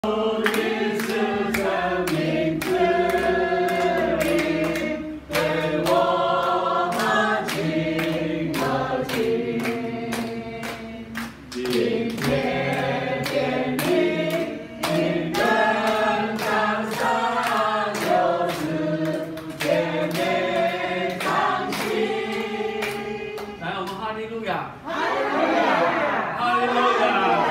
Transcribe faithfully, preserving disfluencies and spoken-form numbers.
来，我们哈利路亚，哈利路亚，哈利路亚。